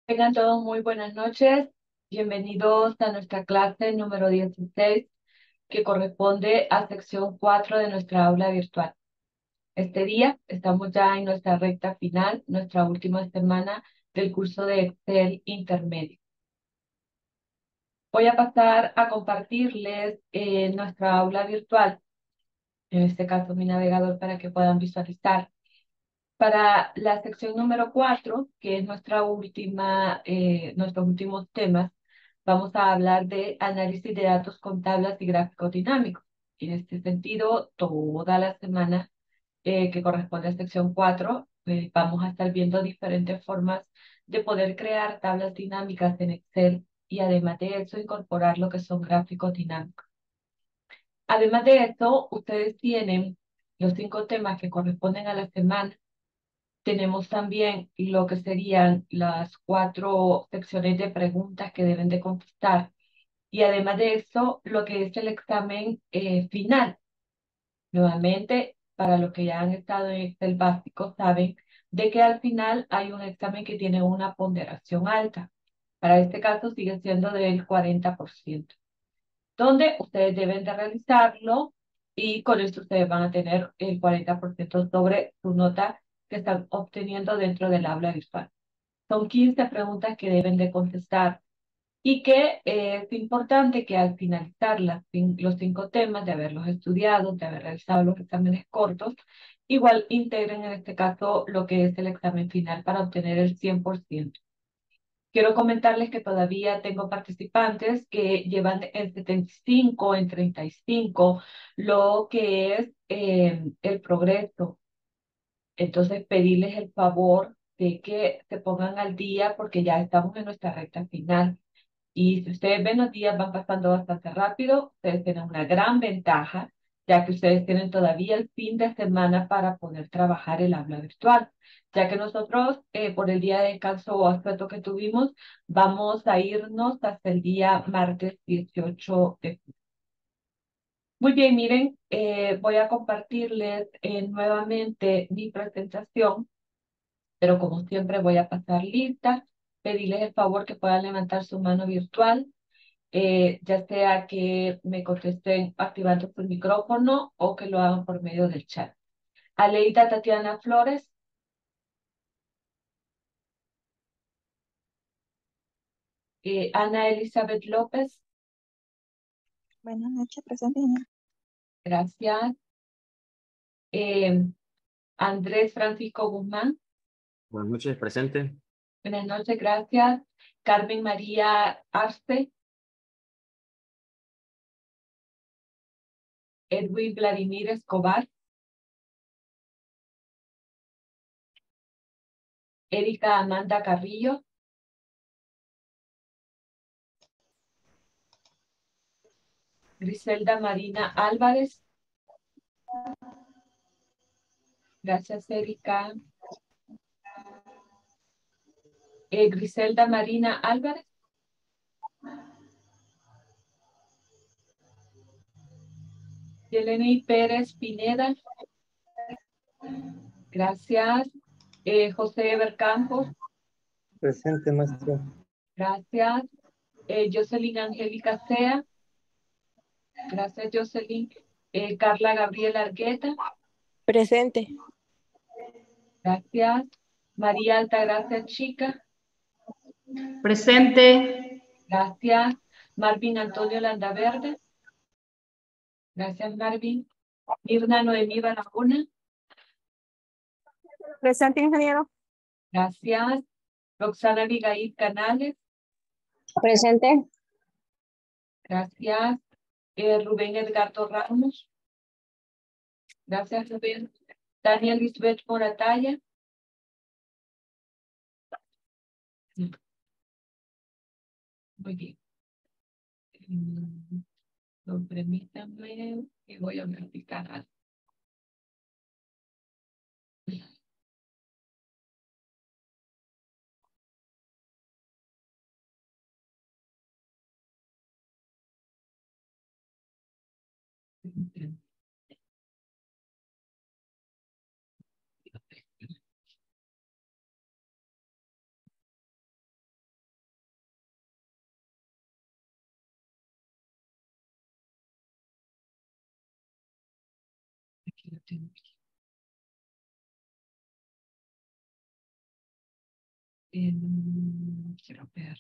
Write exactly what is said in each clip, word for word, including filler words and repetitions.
Tengan todos muy buenas noches. Bienvenidos a nuestra clase número dieciséis, que corresponde a sección cuatro de nuestra aula virtual. Este día estamos ya en nuestra recta final, nuestra última semana del curso de Excel intermedio. Voy a pasar a compartirles eh, nuestra aula virtual, en este caso mi navegador, para que puedan visualizar. Para la sección número cuatro, que es nuestra última, eh, nuestros últimos temas, vamos a hablar de análisis de datos con tablas y gráficos dinámicos. En este sentido, toda la semana eh, que corresponde a sección cuatro, eh, vamos a estar viendo diferentes formas de poder crear tablas dinámicas en Excel y además de eso incorporar lo que son gráficos dinámicos. Además de esto, ustedes tienen los cinco temas que corresponden a la semana. Tenemos también lo que serían las cuatro secciones de preguntas que deben de contestar. Y además de eso, lo que es el examen eh, final. Nuevamente, para los que ya han estado en Excel básico, saben de que al final hay un examen que tiene una ponderación alta. Para este caso sigue siendo del cuarenta por ciento, donde ustedes deben de realizarlo y con esto ustedes van a tener el cuarenta por ciento sobre su nota que están obteniendo dentro del aula virtual. Son quince preguntas que deben de contestar y que eh, es importante que al finalizar las, los cinco temas, de haberlos estudiado, de haber realizado los exámenes cortos, igual integren en este caso lo que es el examen final para obtener el cien por ciento. Quiero comentarles que todavía tengo participantes que llevan en setenta y cinco, en treinta y cinco, lo que es eh, el progreso. Entonces, pedirles el favor de que se pongan al día porque ya estamos en nuestra recta final. Y si ustedes ven, los días van pasando bastante rápido, ustedes tienen una gran ventaja, ya que ustedes tienen todavía el fin de semana para poder trabajar el aula virtual, ya que nosotros, eh, por el día de descanso o asueto que tuvimos, vamos a irnos hasta el día martes dieciocho de julio. Muy bien, miren, eh, voy a compartirles eh, nuevamente mi presentación, pero como siempre voy a pasar lista, pedirles el favor que puedan levantar su mano virtual, eh, ya sea que me contesten activando su micrófono o que lo hagan por medio del chat. Aleida Tatiana Flores, eh, Ana Elizabeth López, Buenas noches, presente, señora. gracias. Eh, Andrés Francisco Guzmán, Buenas noches, presente. buenas noches, gracias. Carmen María Arce, Edwin Vladimir Escobar, Erika Amanda Carrillo, Griselda Marina Álvarez, gracias Erika. Eh, Griselda Marina Álvarez, Yeleni Pérez Pineda, gracias. Eh, José Eber Campos, Presente, maestro. gracias. Eh, Jocelyn Angélica Sea, gracias Jocelyn. Eh, Carla Gabriela Argueta, Presente. gracias. María Altagracia Chica, Presente. gracias. Marvin Antonio Landaverde, gracias Marvin. Mirna Noemí Barahona, Presente, ingeniero. gracias. Roxana Abigail Canales, Presente. gracias. Eh, Rubén Edgardo Ramos, gracias Rubén. Daniel Lisbeth Morataya, muy bien. Mm, no, permítanme que voy a verificar algo. Em, quiero ver.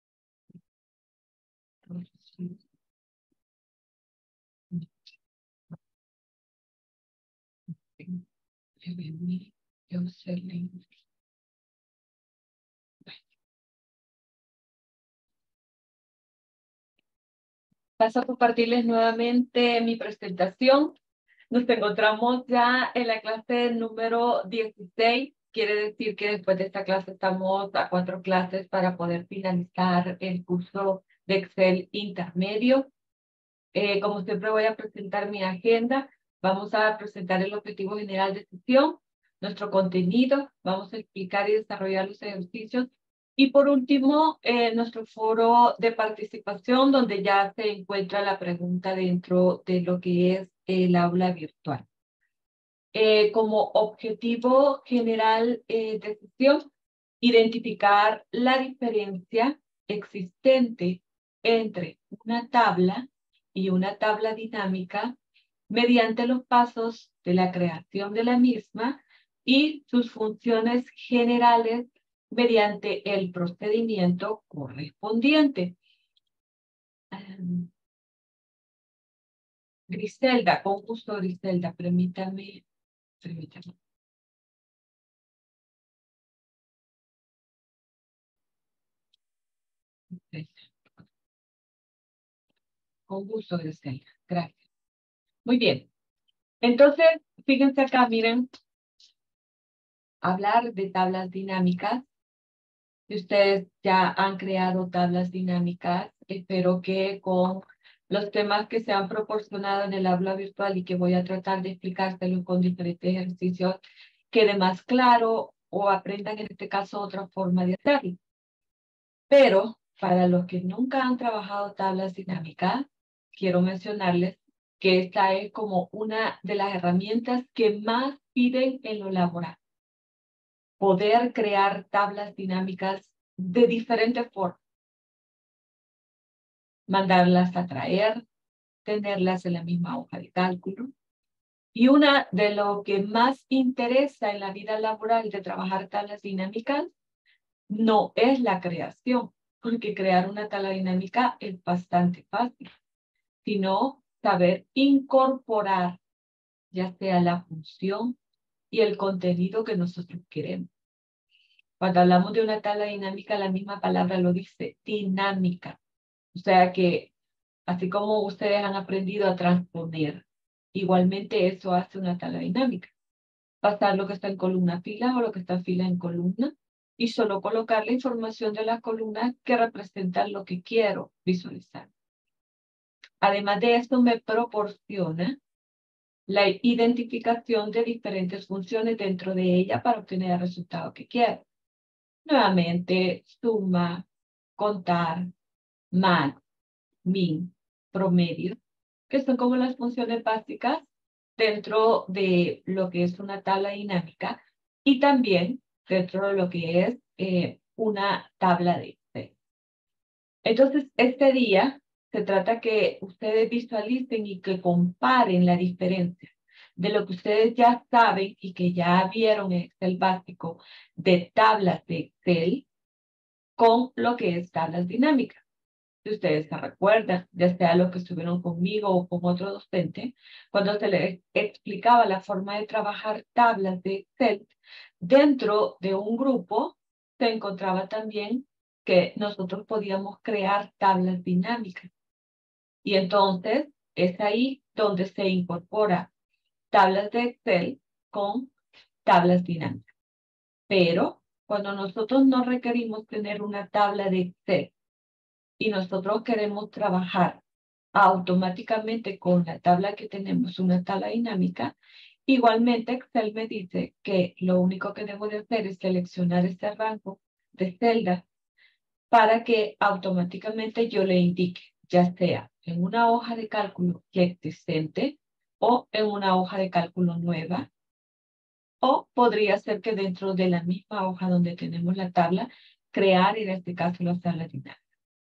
Paso a compartirles nuevamente mi presentación. Nos encontramos ya en la clase número dieciséis. Quiere decir que después de esta clase estamos a cuatro clases para poder finalizar el curso de Excel intermedio. Eh, como siempre voy a presentar mi agenda. Vamos a presentar el objetivo general de sesión, nuestro contenido, vamos a explicar y desarrollar los ejercicios. Y por último, eh, nuestro foro de participación, donde ya se encuentra la pregunta dentro de lo que es el aula virtual. Eh, como objetivo general eh, de sesión, identificar la diferencia existente entre una tabla y una tabla dinámica mediante los pasos de la creación de la misma y sus funciones generales mediante el procedimiento correspondiente. Um, Griselda, con gusto, Griselda, permítame, permítame. Con gusto, Griselda. Gracias. Muy bien. Entonces, fíjense acá, miren, hablar de tablas dinámicas. Si ustedes ya han creado tablas dinámicas, espero que con los temas que se han proporcionado en el aula virtual y que voy a tratar de explicárselos con diferentes ejercicios, quede más claro o aprendan en este caso otra forma de hacerlo. Pero para los que nunca han trabajado tablas dinámicas, quiero mencionarles que esta es como una de las herramientas que más piden en lo laboral. Poder crear tablas dinámicas de diferentes formas. Mandarlas a traer, tenerlas en la misma hoja de cálculo. Y una de lo que más interesa en la vida laboral de trabajar tablas dinámicas no es la creación, porque crear una tabla dinámica es bastante fácil, sino saber incorporar ya sea la función y el contenido que nosotros queremos. Cuando hablamos de una tabla dinámica, la misma palabra lo dice, dinámica. O sea que, así como ustedes han aprendido a transponer, igualmente eso hace una tabla dinámica. Pasar lo que está en columna a fila o lo que está en fila en columna y solo colocar la información de las columnas que representan lo que quiero visualizar. Además de esto, me proporciona la identificación de diferentes funciones dentro de ella para obtener el resultado que quiero. Nuevamente, suma, contar, max, min, promedio, que son como las funciones básicas dentro de lo que es una tabla dinámica y también dentro de lo que es eh, una tabla de Excel. Entonces, este día se trata que ustedes visualicen y que comparen la diferencia de lo que ustedes ya saben y que ya vieron en Excel básico de tablas de Excel con lo que es tablas dinámicas. Si ustedes se recuerdan, ya sea los que estuvieron conmigo o con otro docente, cuando se les explicaba la forma de trabajar tablas de Excel, dentro de un grupo se encontraba también que nosotros podíamos crear tablas dinámicas. Y entonces es ahí donde se incorpora tablas de Excel con tablas dinámicas. Pero cuando nosotros no requerimos tener una tabla de Excel y nosotros queremos trabajar automáticamente con la tabla que tenemos, una tabla dinámica, igualmente Excel me dice que lo único que debo de hacer es seleccionar este rango de celdas para que automáticamente yo le indique, ya sea en una hoja de cálculo ya existente o en una hoja de cálculo nueva, o podría ser que dentro de la misma hoja donde tenemos la tabla, crear en este caso la tabla dinámica.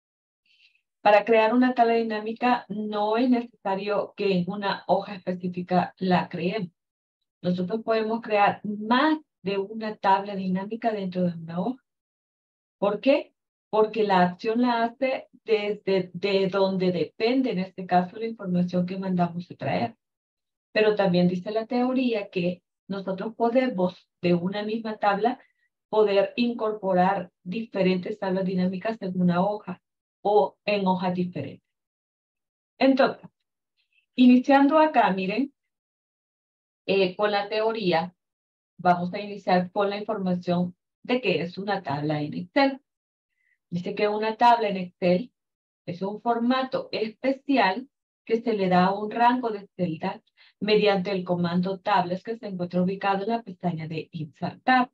Para crear una tabla dinámica no es necesario que en una hoja específica la creemos. nosotros podemos crear más de una tabla dinámica dentro de una hoja. ¿Por qué? Porque la acción la hace desde de donde depende, en este caso, la información que mandamos a traer. Pero también dice la teoría que nosotros podemos, de una misma tabla, poder incorporar diferentes tablas dinámicas en una hoja o en hojas diferentes. Entonces, iniciando acá, miren, eh, con la teoría, vamos a iniciar con la información de qué es una tabla en Excel. Dice que una tabla en Excel es un formato especial que se le da un rango de celdas mediante el comando tablas que se encuentra ubicado en la pestaña de insertar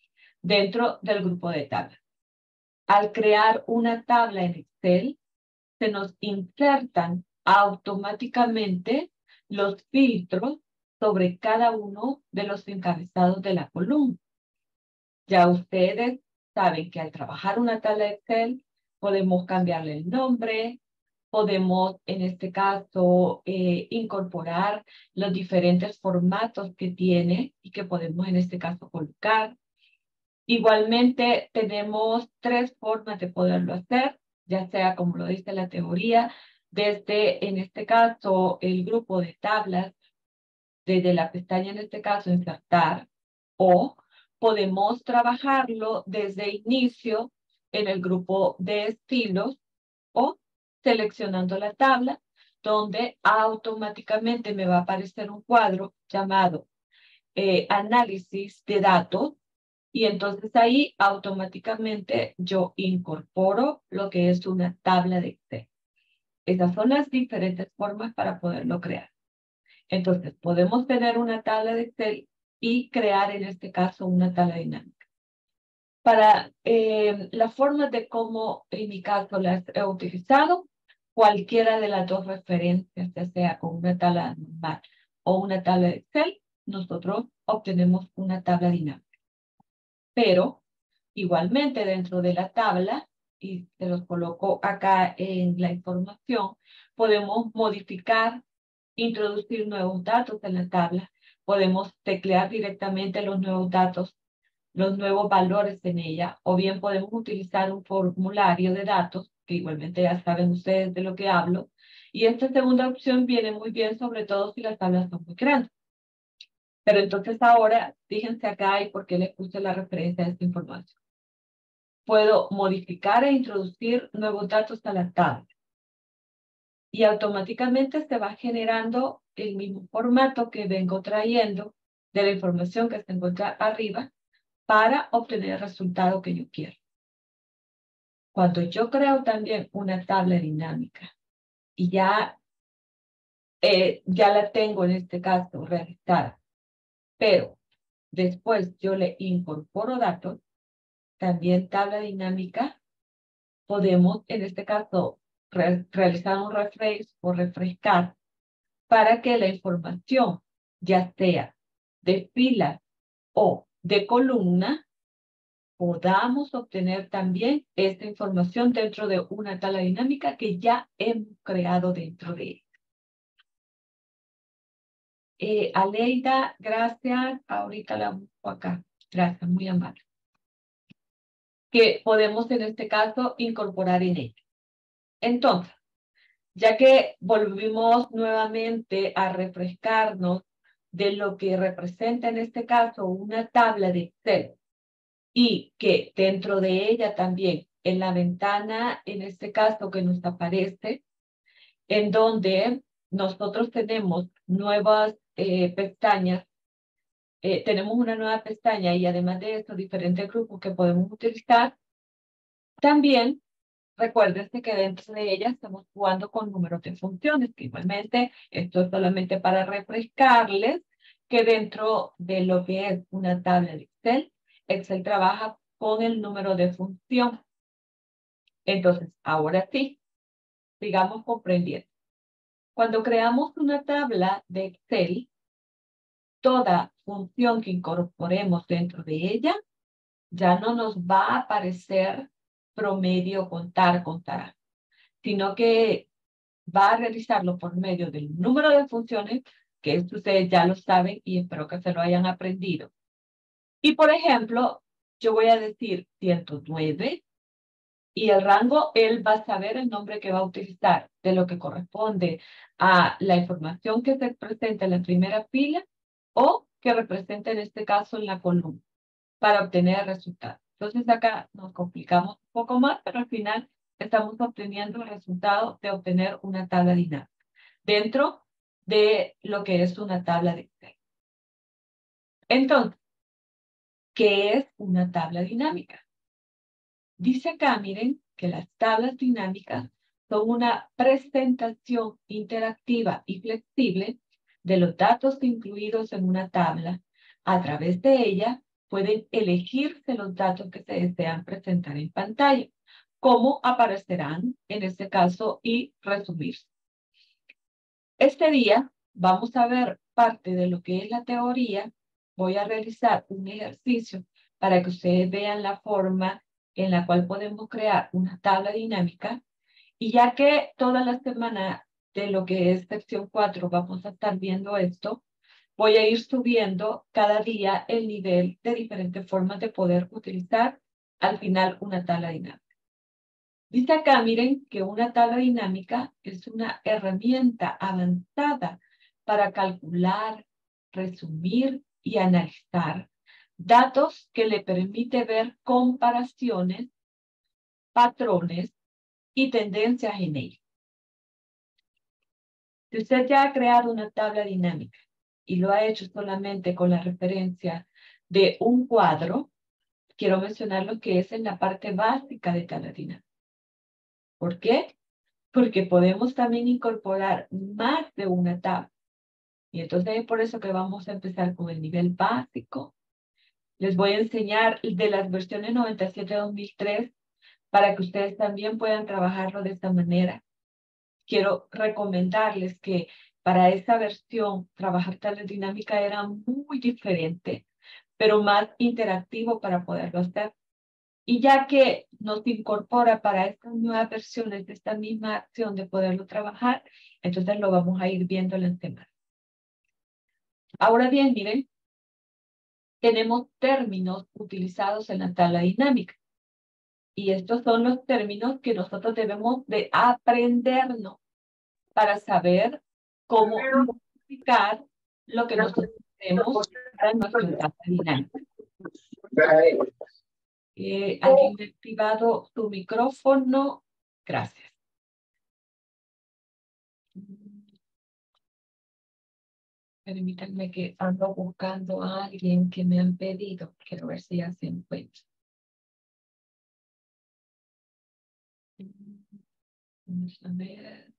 dentro del grupo de tablas. Al crear una tabla en Excel, se nos insertan automáticamente los filtros sobre cada uno de los encabezados de la columna. Ya ustedes saben que al trabajar una tabla de Excel, podemos cambiarle el nombre, podemos en este caso eh, incorporar los diferentes formatos que tiene y que podemos en este caso colocar. Igualmente tenemos tres formas de poderlo hacer, ya sea como lo dice la teoría, desde en este caso el grupo de tablas, desde la pestaña en este caso insertar, o podemos trabajarlo desde inicio en el grupo de estilos o seleccionando la tabla donde automáticamente me va a aparecer un cuadro llamado eh, análisis de datos y entonces ahí automáticamente yo incorporo lo que es una tabla de Excel. Esas son las diferentes formas para poderlo crear. Entonces, podemos tener una tabla de Excel y crear en este caso una tabla dinámica. Para eh, las formas de cómo en mi caso las he utilizado, cualquiera de las dos referencias, ya sea con una tabla normal o una tabla de Excel, nosotros obtenemos una tabla dinámica. Pero igualmente dentro de la tabla, y se los coloco acá en la información, podemos modificar, introducir nuevos datos en la tabla, podemos teclear directamente los nuevos datos, los nuevos valores en ella, o bien podemos utilizar un formulario de datos, que igualmente ya saben ustedes de lo que hablo, y esta segunda opción viene muy bien, sobre todo si las tablas son muy grandes. Pero entonces ahora, fíjense acá y por qué les puse la referencia a esta información. Puedo modificar e introducir nuevos datos a la tabla. Y automáticamente se va generando el mismo formato que vengo trayendo de la información que se encuentra arriba para obtener el resultado que yo quiero. Cuando yo creo también una tabla dinámica y ya, eh, ya la tengo en este caso realizada, pero después yo le incorporo datos, también tabla dinámica, podemos en este caso re realizar un refresh o refrescar para que la información, ya sea de fila o de columna, podamos obtener también esta información dentro de una tabla dinámica que ya hemos creado dentro de ella. Eh, Aleida, gracias. Ahorita la busco acá. Gracias, muy amable. Que podemos en este caso incorporar en ella. Entonces, ya que volvimos nuevamente a refrescarnos de lo que representa en este caso una tabla de Excel y que dentro de ella también en la ventana, en este caso que nos aparece, en donde nosotros tenemos nuevas eh, pestañas, eh, tenemos una nueva pestaña y además de esto diferentes grupos que podemos utilizar, también recuérdense que dentro de ella estamos jugando con números de funciones, que igualmente esto es solamente para refrescarles que dentro de lo que es una tabla de Excel, Excel trabaja con el número de función. Entonces, ahora sí, sigamos comprendiendo. Cuando creamos una tabla de Excel, toda función que incorporemos dentro de ella ya no nos va a aparecer promedio, contar, contar, sino que va a realizarlo por medio del número de funciones que esto ustedes ya lo saben y espero que se lo hayan aprendido. Y por ejemplo, yo voy a decir ciento nueve y el rango, él va a saber el nombre que va a utilizar de lo que corresponde a la información que se presenta en la primera fila o que representa en este caso en la columna para obtener el resultado. Entonces acá nos complicamos un poco más, pero al final estamos obteniendo el resultado de obtener una tabla dinámica dentro de lo que es una tabla de Excel. Entonces, ¿qué es una tabla dinámica? Dice acá, miren, que las tablas dinámicas son una presentación interactiva y flexible de los datos incluidos en una tabla. A través de ella pueden elegirse los datos que se desean presentar en pantalla, cómo aparecerán en este caso y resumirse. Este día vamos a ver parte de lo que es la teoría. Voy a realizar un ejercicio para que ustedes vean la forma en la cual podemos crear una tabla dinámica. Y ya que toda la semana de lo que es sección cuatro vamos a estar viendo esto, voy a ir subiendo cada día el nivel de diferentes formas de poder utilizar al final una tabla dinámica. Dice acá, miren, que una tabla dinámica es una herramienta avanzada para calcular, resumir y analizar datos que le permite ver comparaciones, patrones y tendencias en ellos. Si usted ya ha creado una tabla dinámica y lo ha hecho solamente con la referencia de un cuadro, quiero mencionar lo que es en la parte básica de tabla dinámica. ¿Por qué? Porque podemos también incorporar más de una tabla. Y entonces es por eso que vamos a empezar con el nivel básico. Les voy a enseñar de las versiones noventa y siete dos mil tres para que ustedes también puedan trabajarlo de esta manera. Quiero recomendarles que para esta versión trabajar tabla dinámica era muy diferente, pero más interactivo para poderlo hacer. Y ya que nos incorpora para estas nuevas versiones de esta misma acción de poderlo trabajar, entonces lo vamos a ir viendo en la semana. Ahora bien, miren, tenemos términos utilizados en la tabla dinámica. Y estos son los términos que nosotros debemos de aprendernos para saber cómo modificar lo que nosotros tenemos para nuestra tabla dinámica. Eh, ¿Alguien ha activado tu micrófono? Gracias. Permítanme que ando buscando a alguien que me han pedido. Quiero ver si ya se encuentra. Vamos a ver.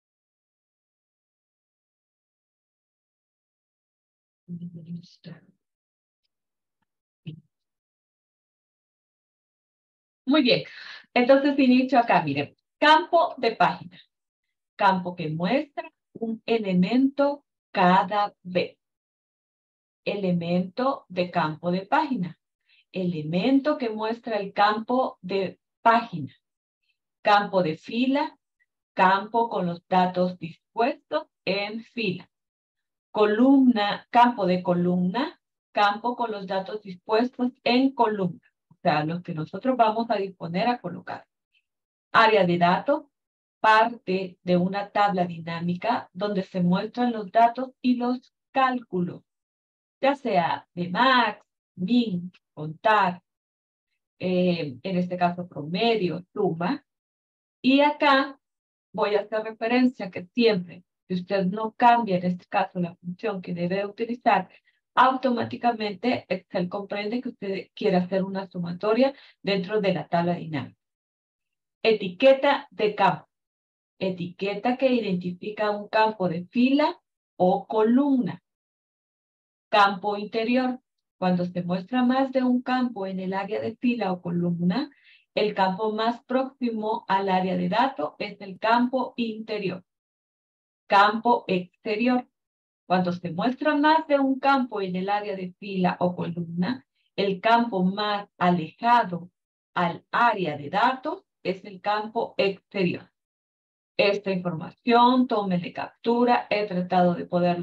Muy bien. Entonces inicio acá, miren. Campo de página. Campo que muestra un elemento cada vez. Elemento de campo de página. Elemento que muestra el campo de página. Campo de fila. Campo con los datos dispuestos en fila. Columna, campo de columna. Campo con los datos dispuestos en columna. O sea, los que nosotros vamos a disponer a colocar. Área de datos. Parte de una tabla dinámica donde se muestran los datos y los cálculos, ya sea de max, min, contar, eh, en este caso promedio, suma. Y acá voy a hacer referencia que siempre que usted no cambie, en este caso, la función que debe utilizar, automáticamente Excel comprende que usted quiere hacer una sumatoria dentro de la tabla dinámica. Etiqueta de campo. Etiqueta que identifica un campo de fila o columna. Campo interior. Cuando se muestra más de un campo en el área de fila o columna, el campo más próximo al área de datos es el campo interior. Campo exterior. Cuando se muestra más de un campo en el área de fila o columna, el campo más alejado al área de datos es el campo exterior. Esta información, tómele captura, he tratado de poderlo resumir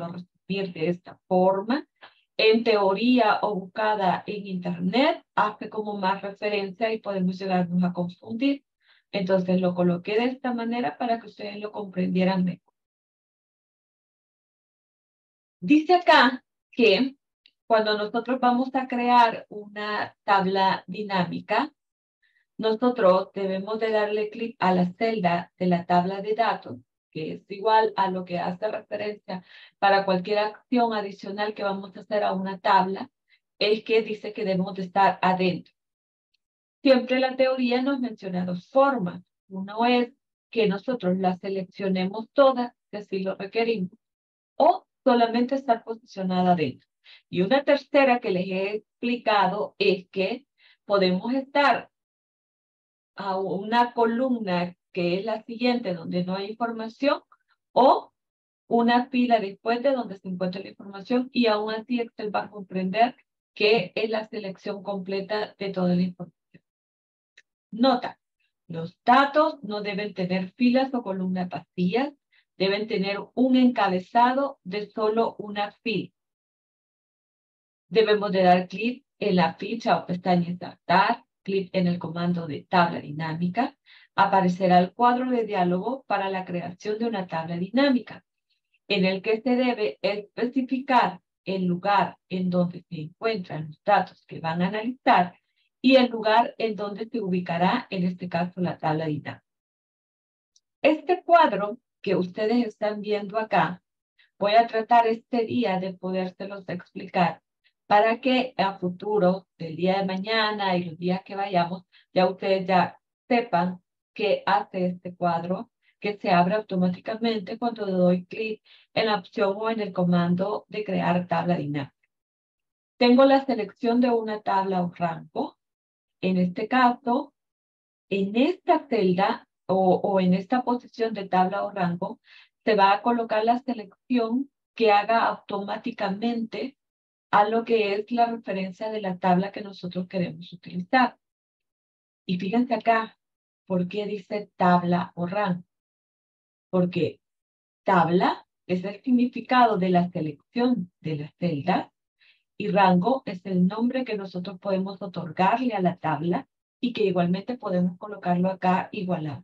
imprimir de esta forma. En teoría o buscada en internet, hace como más referencia y podemos llegarnos a confundir. Entonces lo coloqué de esta manera para que ustedes lo comprendieran mejor. Dice acá que cuando nosotros vamos a crear una tabla dinámica, nosotros debemos de darle clic a la celda de la tabla de datos, que es igual a lo que hace referencia para cualquier acción adicional que vamos a hacer a una tabla, es que dice que debemos de estar adentro. Siempre la teoría nos menciona dos formas. Uno es que nosotros las seleccionemos todas, si así lo requerimos, o solamente estar posicionada adentro. Y una tercera que les he explicado es que podemos estar a una columna que es la siguiente, donde no hay información, o una fila después de donde se encuentra la información, y aún así Excel va a comprender que es la selección completa de toda la información. Nota, los datos no deben tener filas o columnas vacías, deben tener un encabezado de solo una fila. Debemos de dar clic en la ficha o pestaña Insertar, clic en el comando de tabla dinámica, aparecerá el cuadro de diálogo para la creación de una tabla dinámica, en el que se debe especificar el lugar en donde se encuentran los datos que van a analizar y el lugar en donde se ubicará, en este caso, la tabla dinámica. Este cuadro que ustedes están viendo acá, voy a tratar este día de podérselos explicar para que a futuro, del día de mañana y los días que vayamos, ya ustedes ya sepan qué hace este cuadro, que se abre automáticamente cuando le doy clic en la opción o en el comando de crear tabla dinámica. Tengo la selección de una tabla o rango. En este caso, en esta celda o, o en esta posición de tabla o rango, se va a colocar la selección que haga automáticamente a lo que es la referencia de la tabla que nosotros queremos utilizar. Y fíjense acá, ¿por qué dice tabla o rango? Porque tabla es el significado de la selección de la celda y rango es el nombre que nosotros podemos otorgarle a la tabla y que igualmente podemos colocarlo acá igualado.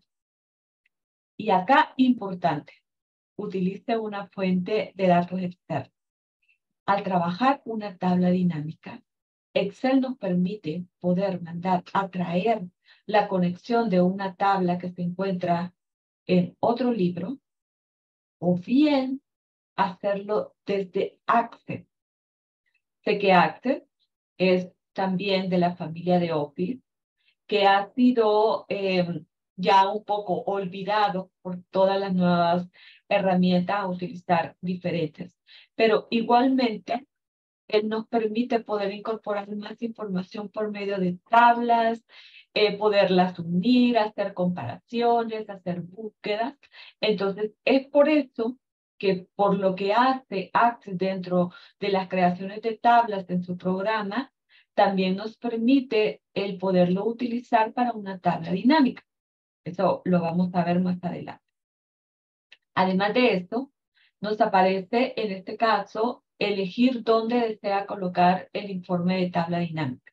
Y acá, importante, utilice una fuente de datos externa. Al trabajar una tabla dinámica, Excel nos permite poder mandar a traer la conexión de una tabla que se encuentra en otro libro o bien hacerlo desde Access. Sé que Access es también de la familia de Office, que ha sido eh, ya un poco olvidado por todas las nuevas herramientas a utilizar diferentes. Pero igualmente, él nos permite poder incorporar más información por medio de tablas, eh, poderlas unir, hacer comparaciones, hacer búsquedas. Entonces, es por eso que por lo que hace Access dentro de las creaciones de tablas en su programa, también nos permite el poderlo utilizar para una tabla dinámica. Eso lo vamos a ver más adelante. Además de esto, nos aparece en este caso elegir dónde desea colocar el informe de tabla dinámica.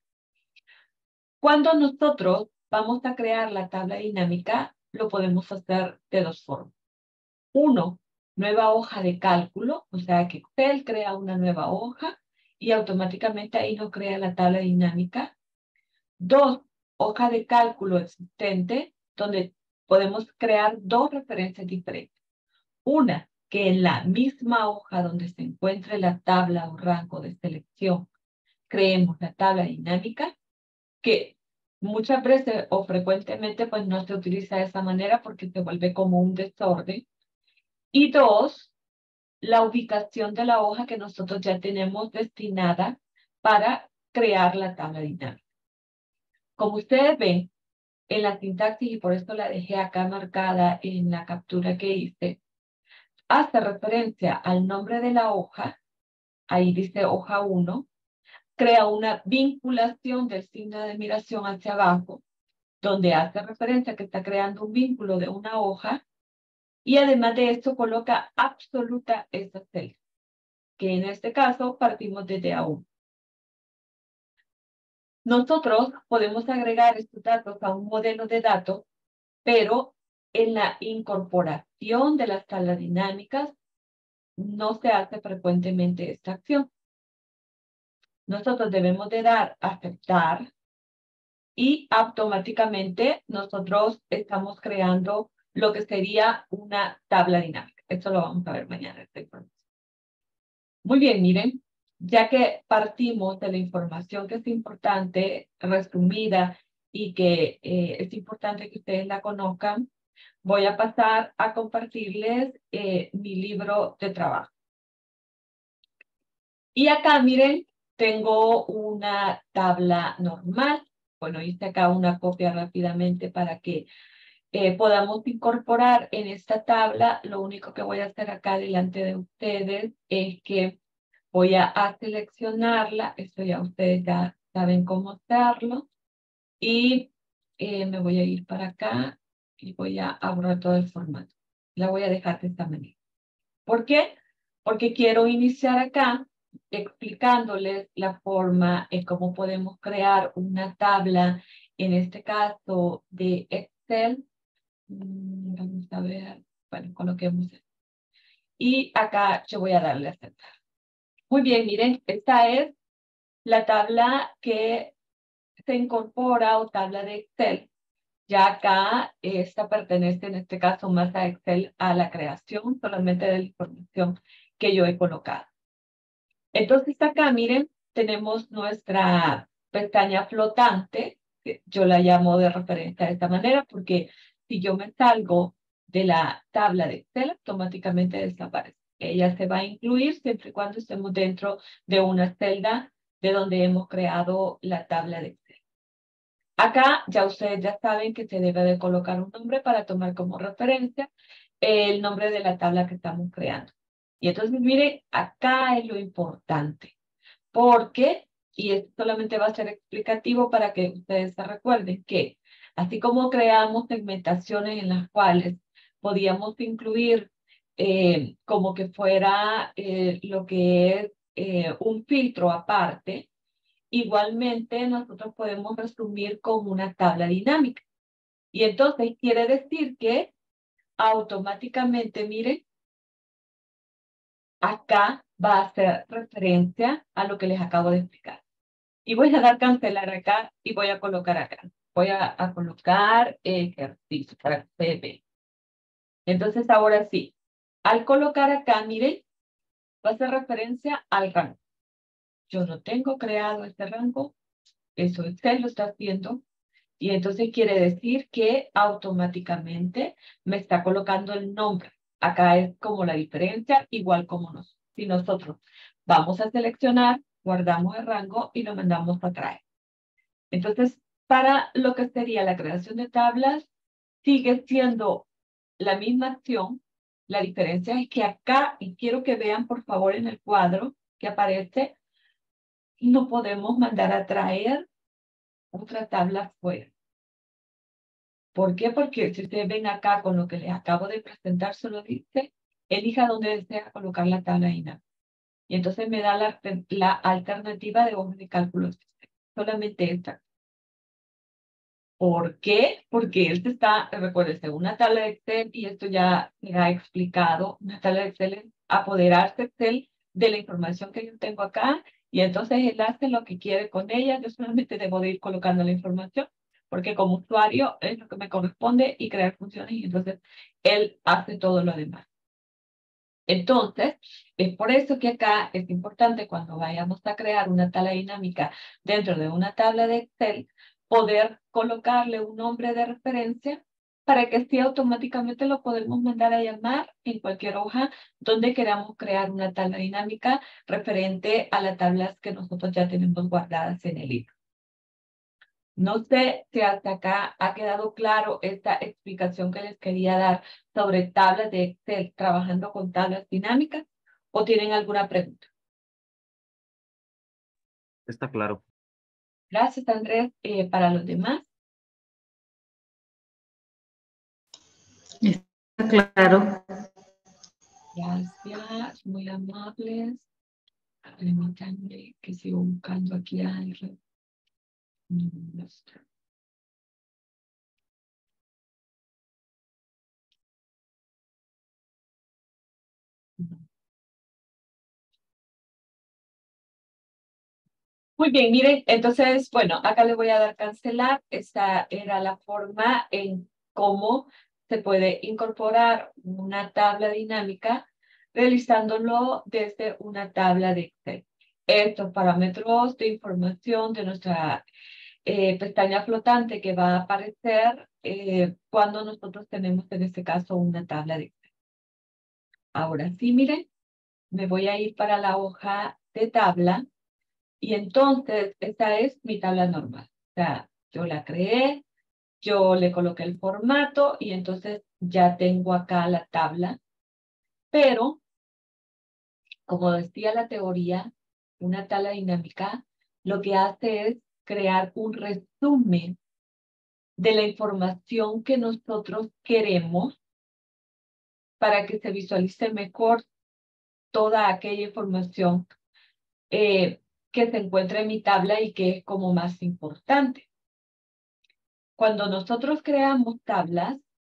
Cuando nosotros vamos a crear la tabla dinámica, lo podemos hacer de dos formas. Uno, nueva hoja de cálculo, o sea que Excel crea una nueva hoja y automáticamente ahí nos crea la tabla dinámica. Dos, hoja de cálculo existente, donde podemos crear dos referencias diferentes. Una, que en la misma hoja donde se encuentre la tabla o rango de selección, creemos la tabla dinámica, que muchas veces o frecuentemente pues no se utiliza de esa manera porque se vuelve como un desorden. Y dos, la ubicación de la hoja que nosotros ya tenemos destinada para crear la tabla dinámica. Como ustedes ven, en la sintaxis, y por esto la dejé acá marcada en la captura que hice, hace referencia al nombre de la hoja, ahí dice hoja uno, crea una vinculación del signo de admiración hacia abajo, donde hace referencia que está creando un vínculo de una hoja, y además de esto coloca absoluta esa celda. que en este caso partimos desde A uno. Nosotros podemos agregar estos datos a un modelo de datos, pero en la incorporación de las tablas dinámicas no se hace frecuentemente esta acción. Nosotros debemos de dar a aceptar y automáticamente nosotros estamos creando lo que sería una tabla dinámica. Esto lo vamos a ver mañana, esta información. Muy bien, miren, ya que partimos de la información que es importante, resumida, y que eh, es importante que ustedes la conozcan, voy a pasar a compartirles eh, mi libro de trabajo. Y acá, miren, tengo una tabla normal. Bueno, hice acá una copia rápidamente para que eh, podamos incorporar en esta tabla. Lo único que voy a hacer acá delante de ustedes es que voy a, a seleccionarla. Esto ya ustedes ya saben cómo hacerlo. Y eh, me voy a ir para acá y voy a borrar todo el formato. La voy a dejar de esta manera. ¿Por qué? Porque quiero iniciar acá explicándoles la forma en cómo podemos crear una tabla, en este caso de Excel. Mm, Vamos a ver, bueno, coloquemos esto. Y acá yo voy a darle a aceptar. Muy bien, miren, esta es la tabla que se incorpora o tabla de Excel. Ya acá, esta pertenece en este caso más a Excel, a la creación solamente de la información que yo he colocado. Entonces acá, miren, tenemos nuestra pestaña flotante, que yo la llamo de referencia de esta manera, porque si yo me salgo de la tabla de Excel, automáticamente desaparece. Ella se va a incluir siempre y cuando estemos dentro de una celda de donde hemos creado la tabla de Excel. Acá ya ustedes ya saben que se debe de colocar un nombre para tomar como referencia el nombre de la tabla que estamos creando. Y entonces, mire, acá es lo importante. Porque, y esto solamente va a ser explicativo para que ustedes se recuerden que, así como creamos segmentaciones en las cuales podíamos incluir eh, como que fuera eh, lo que es eh, un filtro aparte, igualmente nosotros podemos resumir con una tabla dinámica. Y entonces quiere decir que automáticamente, miren, acá va a hacer referencia a lo que les acabo de explicar. Y voy a dar cancelar acá y voy a colocar acá. Voy a, a colocar ejercicio para que ustedes vean. Entonces ahora sí, al colocar acá, miren, va a hacer referencia al rango. Yo no tengo creado este rango, eso Excel lo está haciendo. Y entonces quiere decir que automáticamente me está colocando el nombre. Acá es como la diferencia, igual como nos. Si nosotros vamos a seleccionar, guardamos el rango y lo mandamos a traer. Entonces, para lo que sería la creación de tablas, sigue siendo la misma acción. La diferencia es que acá, y quiero que vean por favor en el cuadro que aparece, no podemos mandar a traer otra tabla fuera. ¿Por qué? Porque si ustedes ven acá con lo que les acabo de presentar, solo dice, elija dónde desea colocar la tabla dinámica. Y entonces me da la, la alternativa de hoja de cálculo. Solamente esta. ¿Por qué? Porque él está, recuérdense, una tabla de Excel, y esto ya se ha explicado, una tabla de Excel es apoderarse Excel de la información que yo tengo acá, y entonces él hace lo que quiere con ella. Yo solamente debo de ir colocando la información, porque como usuario es lo que me corresponde y crear funciones, y entonces él hace todo lo demás. Entonces, es por eso que acá es importante cuando vayamos a crear una tabla dinámica dentro de una tabla de Excel, poder colocarle un nombre de referencia para que así automáticamente lo podemos mandar a llamar en cualquier hoja donde queramos crear una tabla dinámica referente a las tablas que nosotros ya tenemos guardadas en el libro. No sé si hasta acá ha quedado claro esta explicación que les quería dar sobre tablas de Excel trabajando con tablas dinámicas, o tienen alguna pregunta. Está claro. Gracias, Andrés. Eh, para los demás. Está claro. Gracias, muy amables. Permítanme que sigo buscando aquí algo. No, no está. No. Muy bien, miren, entonces, bueno, acá le voy a dar cancelar. Esta era la forma en cómo se puede incorporar una tabla dinámica realizándolo desde una tabla de Excel. Estos parámetros de información de nuestra eh, pestaña flotante que va a aparecer eh, cuando nosotros tenemos en este caso una tabla de Excel. Ahora sí, miren, me voy a ir para la hoja de tabla. Y entonces, esta es mi tabla normal. O sea, yo la creé, yo le coloqué el formato y entonces ya tengo acá la tabla. Pero, como decía la teoría, una tabla dinámica lo que hace es crear un resumen de la información que nosotros queremos para que se visualice mejor toda aquella información eh, que se encuentra en mi tabla y que es como más importante. Cuando nosotros creamos tablas,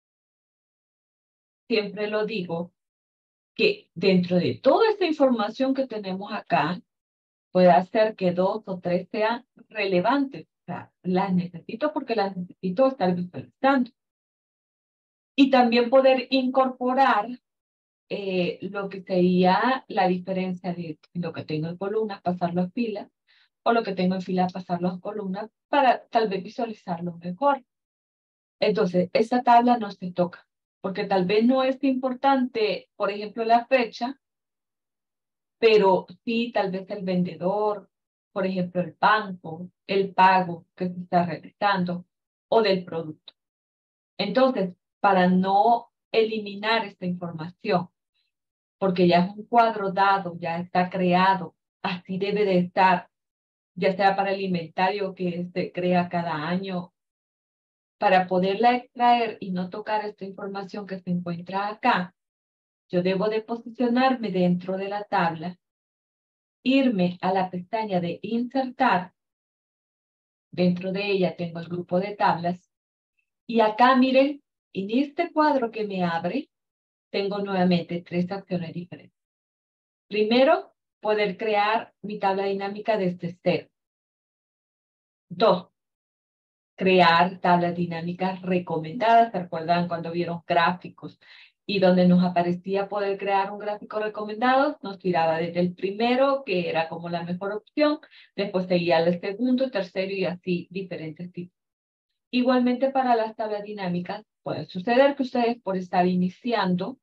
siempre lo digo, que dentro de toda esta información que tenemos acá, puede hacer que dos o tres sean relevantes. O sea, las necesito porque las necesito estar visualizando. Y también poder incorporar eh, lo que sería la diferencia de lo que tengo en columnas, pasarlo a filas, o lo que tengo en filas, pasarlo a columnas, para tal vez visualizarlo mejor. Entonces, esa tabla no se toca, porque tal vez no es importante, por ejemplo, la fecha, pero sí tal vez el vendedor, por ejemplo, el banco, el pago que se está realizando o del producto. Entonces, para no eliminar esta información, porque ya es un cuadro dado, ya está creado, así debe de estar, ya sea para el inventario que se crea cada año, para poderla extraer y no tocar esta información que se encuentra acá, yo debo de posicionarme dentro de la tabla, irme a la pestaña de insertar, dentro de ella tengo el grupo de tablas, y acá miren, en este cuadro que me abre, tengo nuevamente tres acciones diferentes. Primero, poder crear mi tabla dinámica desde cero. Dos, crear tablas dinámicas recomendadas. ¿Se acuerdan cuando vieron gráficos? Y donde nos aparecía poder crear un gráfico recomendado, nos tiraba desde el primero, que era como la mejor opción, después seguía el segundo, tercero y así diferentes tipos. Igualmente para las tablas dinámicas, puede suceder que ustedes por estar iniciando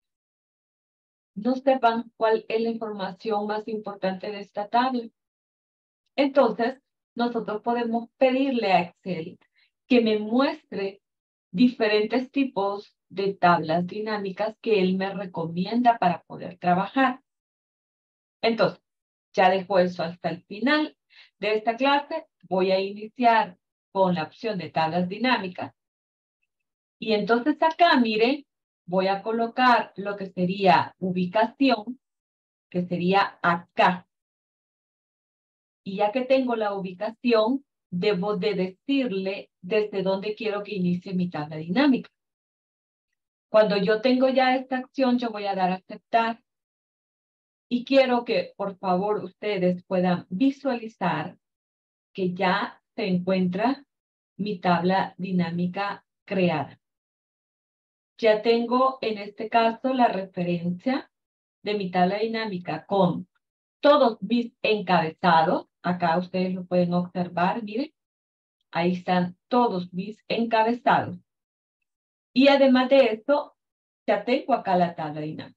no sepan cuál es la información más importante de esta tabla. Entonces, nosotros podemos pedirle a Excel que me muestre diferentes tipos de tablas dinámicas que él me recomienda para poder trabajar. Entonces, ya dejo eso hasta el final de esta clase. Voy a iniciar con la opción de tablas dinámicas. Y entonces acá, mire, voy a colocar lo que sería ubicación, que sería acá. Y ya que tengo la ubicación, debo de decirle desde dónde quiero que inicie mi tabla dinámica. Cuando yo tengo ya esta acción, yo voy a dar a aceptar. Y quiero que, por favor, ustedes puedan visualizar que ya se encuentra mi tabla dinámica creada. Ya tengo, en este caso, la referencia de mi tabla dinámica con todos mis encabezados. Acá ustedes lo pueden observar, miren. Ahí están todos mis encabezados. Y además de esto, ya tengo acá la tabla dinámica.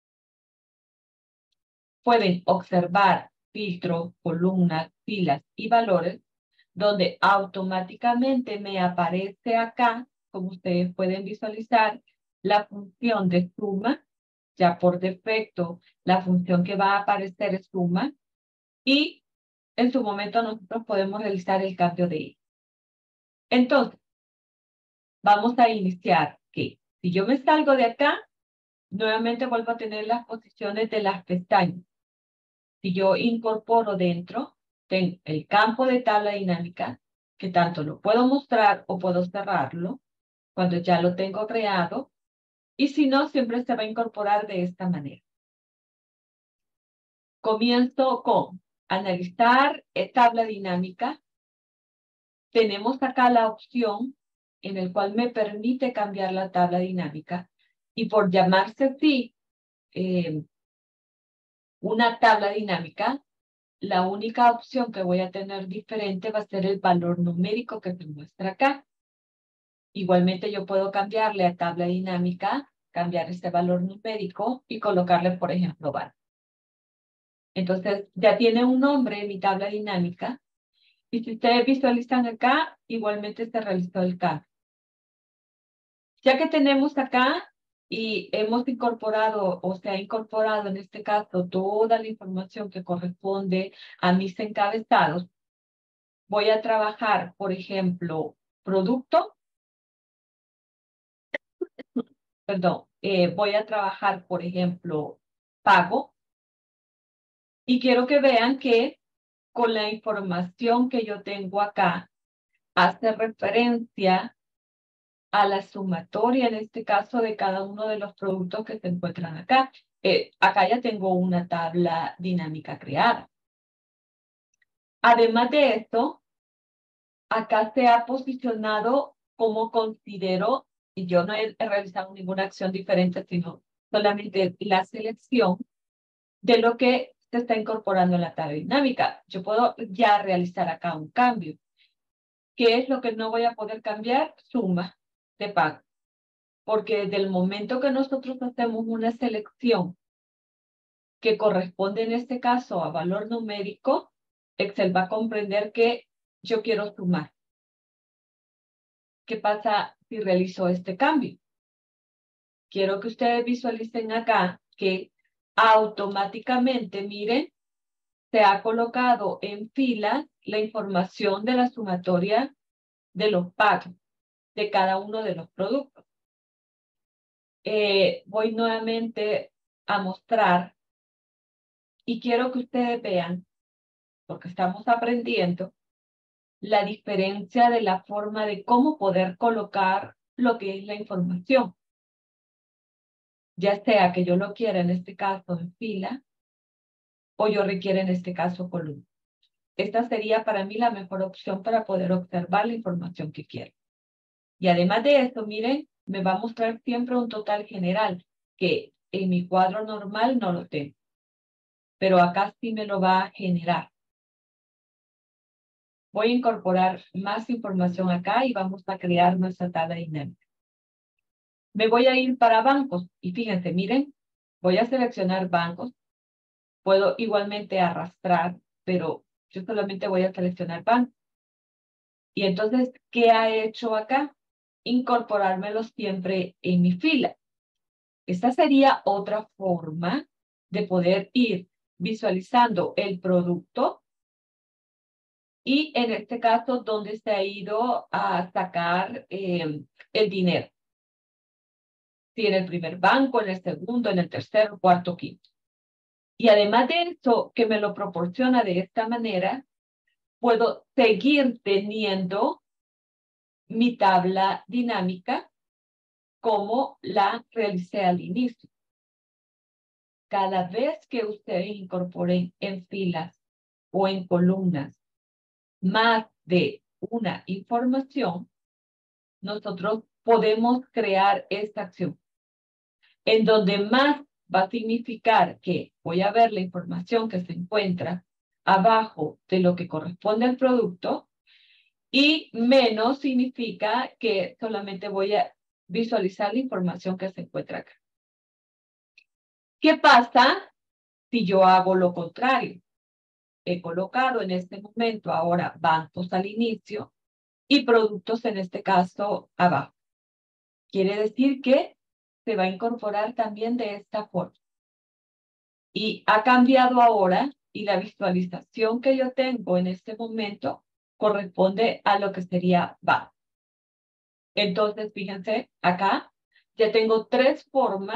Pueden observar filtros, columnas, filas y valores, donde automáticamente me aparece acá, como ustedes pueden visualizar, la función de suma. Ya por defecto, la función que va a aparecer es suma. Y en su momento nosotros podemos realizar el cambio de ella. Entonces, vamos a iniciar que si yo me salgo de acá, nuevamente vuelvo a tener las posiciones de las pestañas. Si yo incorporo dentro, tengo el campo de tabla dinámica, que tanto lo puedo mostrar o puedo cerrarlo cuando ya lo tengo creado, y si no, siempre se va a incorporar de esta manera. Comienzo con analizar eh, tabla dinámica. Tenemos acá la opción en el cual me permite cambiar la tabla dinámica, y por llamarse así, eh, una tabla dinámica, la única opción que voy a tener diferente va a ser el valor numérico que se muestra acá. Igualmente yo puedo cambiarle a tabla dinámica, cambiar este valor numérico y colocarle, por ejemplo, bar. Entonces ya tiene un nombre mi tabla dinámica, y si ustedes visualizan acá, igualmente se realizó el cambio. Ya que tenemos acá y hemos incorporado, o se ha incorporado en este caso, toda la información que corresponde a mis encabezados, voy a trabajar, por ejemplo, producto. Perdón, eh, voy a trabajar, por ejemplo, pago. Y quiero que vean que con la información que yo tengo acá, hace referencia a la sumatoria, en este caso, de cada uno de los productos que se encuentran acá. Eh, acá ya tengo una tabla dinámica creada. Además de esto, acá se ha posicionado como considero, y yo no he, he realizado ninguna acción diferente, sino solamente la selección de lo que se está incorporando en la tabla dinámica. Yo puedo ya realizar acá un cambio. ¿Qué es lo que no voy a poder cambiar? Suma de pago. Porque desde el momento que nosotros hacemos una selección que corresponde en este caso a valor numérico, Excel va a comprender que yo quiero sumar. ¿Qué pasa si realizo este cambio? Quiero que ustedes visualicen acá que automáticamente, miren, se ha colocado en fila la información de la sumatoria de los pagos de cada uno de los productos. Eh, voy nuevamente a mostrar y quiero que ustedes vean, porque estamos aprendiendo, la diferencia de la forma de cómo poder colocar lo que es la información. Ya sea que yo lo quiera en este caso en fila o yo requiera en este caso columna. Esta sería para mí la mejor opción para poder observar la información que quiero. Y además de esto, miren, me va a mostrar siempre un total general, que en mi cuadro normal no lo tengo. Pero acá sí me lo va a generar. Voy a incorporar más información acá y vamos a crear nuestra tabla dinámica. Me voy a ir para bancos y fíjense, miren, voy a seleccionar bancos. Puedo igualmente arrastrar, pero yo solamente voy a seleccionar bancos. Y entonces, ¿qué ha hecho acá? Incorporármelo siempre en mi fila. Esta sería otra forma de poder ir visualizando el producto y en este caso, donde se ha ido a sacar eh, el dinero. Si en el primer banco, en el segundo, en el tercero, cuarto, quinto. Y además de eso, que me lo proporciona de esta manera, puedo seguir teniendo mi tabla dinámica como la realicé al inicio. Cada vez que ustedes incorporen en filas o en columnas más de una información, nosotros podemos crear esta acción, en donde más va a significar que voy a ver la información que se encuentra abajo de lo que corresponde al producto, y menos significa que solamente voy a visualizar la información que se encuentra acá. ¿Qué pasa si yo hago lo contrario? He colocado en este momento ahora bancos al inicio y productos en este caso abajo. Quiere decir que se va a incorporar también de esta forma. Y ha cambiado ahora y la visualización que yo tengo en este momento corresponde a lo que sería banco. Entonces, fíjense, acá ya tengo tres formas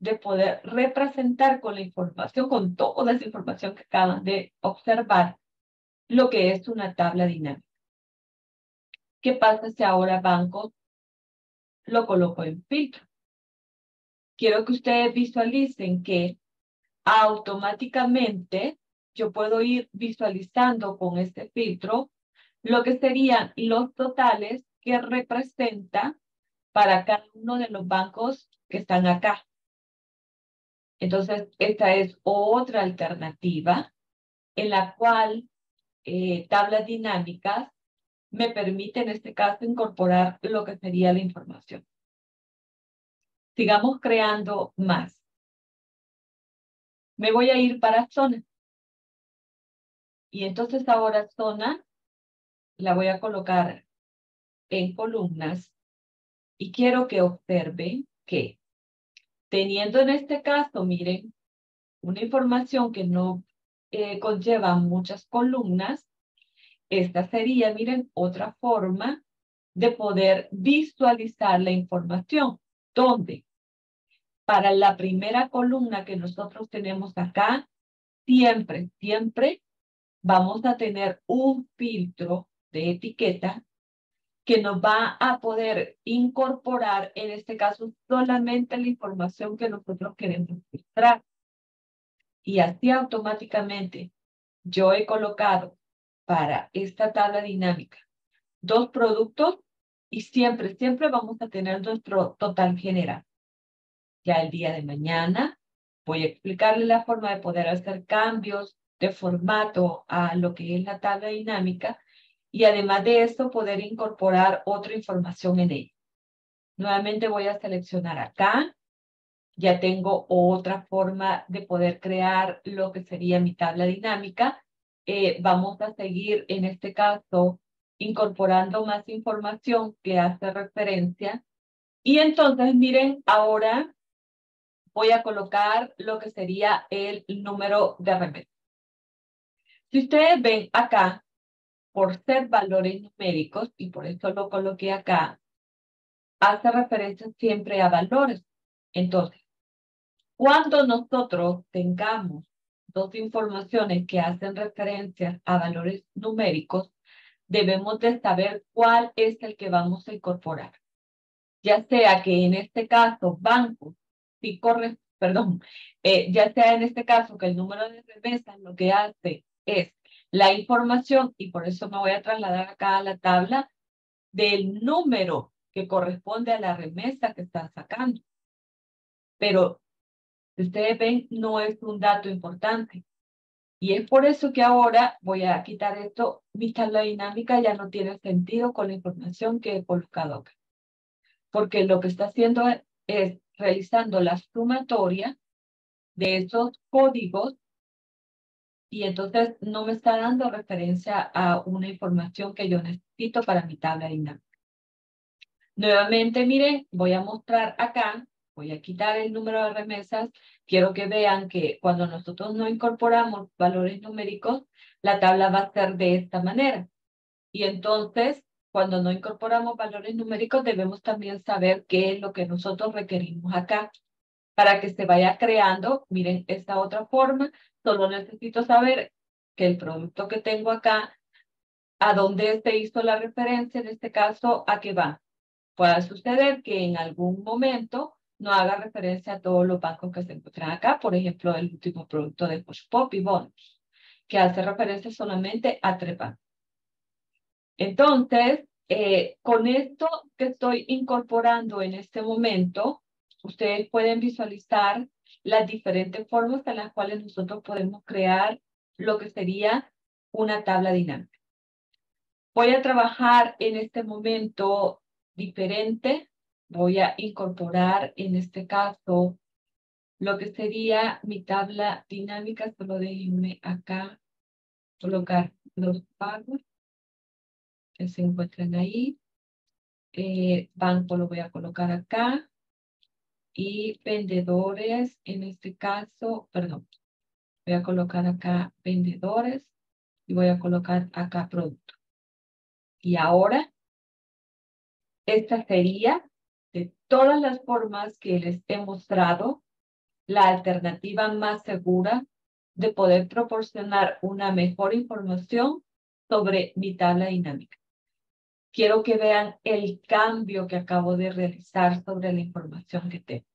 de poder representar con la información, con toda esa información que acaban de observar, lo que es una tabla dinámica. ¿Qué pasa si ahora banco lo coloco en filtro? Quiero que ustedes visualicen que automáticamente yo puedo ir visualizando con este filtro lo que serían los totales que representa para cada uno de los bancos que están acá. Entonces, esta es otra alternativa en la cual eh, tablas dinámicas me permite en este caso incorporar lo que sería la información. Sigamos creando más. Me voy a ir para zona. Y entonces ahora zona la voy a colocar en columnas y quiero que observen que teniendo en este caso, miren, una información que no eh, conlleva muchas columnas, esta sería, miren, otra forma de poder visualizar la información. ¿Dónde? Para la primera columna que nosotros tenemos acá, siempre, siempre vamos a tener un filtro de etiqueta que nos va a poder incorporar, en este caso, solamente la información que nosotros queremos filtrar. Y así automáticamente yo he colocado para esta tabla dinámica dos productos y siempre, siempre vamos a tener nuestro total general. Ya el día de mañana voy a explicarle la forma de poder hacer cambios de formato a lo que es la tabla dinámica y además de esto poder incorporar otra información en ella. Nuevamente voy a seleccionar acá. Ya tengo otra forma de poder crear lo que sería mi tabla dinámica. Eh, vamos a seguir en este caso incorporando más información que hace referencia. Y entonces miren, ahora voy a colocar lo que sería el número de remesa. Si ustedes ven acá, por ser valores numéricos, y por eso lo coloqué acá, hace referencia siempre a valores. Entonces, cuando nosotros tengamos dos informaciones que hacen referencia a valores numéricos, debemos de saber cuál es el que vamos a incorporar. Ya sea que en este caso, banco, si corre, perdón, eh, ya sea en este caso que el número de remesas lo que hace es la información, y por eso me voy a trasladar acá a la tabla del número que corresponde a la remesa que están sacando. Pero si ustedes ven, no es un dato importante. Y es por eso que ahora voy a quitar esto. Mi tabla dinámica ya no tiene sentido con la información que he colocado acá. Porque lo que está haciendo es, es realizando la sumatoria de esos códigos y entonces no me está dando referencia a una información que yo necesito para mi tabla dinámica. Nuevamente, miren, voy a mostrar acá. Voy a quitar el número de remesas. Quiero que vean que cuando nosotros no incorporamos valores numéricos, la tabla va a ser de esta manera. Y entonces, cuando no incorporamos valores numéricos, debemos también saber qué es lo que nosotros requerimos acá. Para que se vaya creando, miren, esta otra forma, solo necesito saber que el producto que tengo acá, a dónde se hizo la referencia, en este caso, a qué va. Puede suceder que en algún momento no haga referencia a todos los bancos que se encuentran acá, por ejemplo, el último producto de Pop y Bonus, que hace referencia solamente a tres bancos. Entonces, eh, con esto que estoy incorporando en este momento, ustedes pueden visualizar las diferentes formas en las cuales nosotros podemos crear lo que sería una tabla dinámica. Voy a trabajar en este momento diferente. Voy a incorporar en este caso lo que sería mi tabla dinámica. Solo déjenme acá colocar los pagos que se encuentran ahí. Eh, banco lo voy a colocar acá. Y vendedores, en este caso, perdón, voy a colocar acá vendedores y voy a colocar acá producto. Y ahora, esta sería de todas las formas que les he mostrado la alternativa más segura de poder proporcionar una mejor información sobre mi tabla dinámica. Quiero que vean el cambio que acabo de realizar sobre la información que tengo.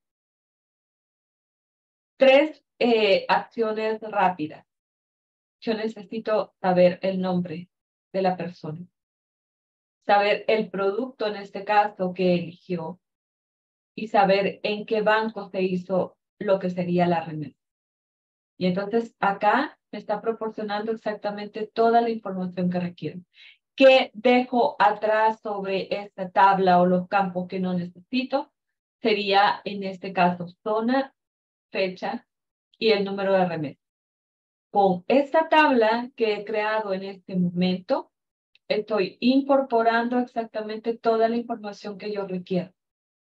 Tres eh, acciones rápidas. Yo necesito saber el nombre de la persona, saber el producto en este caso que eligió y saber en qué banco se hizo lo que sería la remesa. Y entonces acá me está proporcionando exactamente toda la información que requiero. ¿Qué dejo atrás sobre esta tabla o los campos que no necesito? Sería en este caso zona, fecha y el número de remesa. Con esta tabla que he creado en este momento, estoy incorporando exactamente toda la información que yo requiero.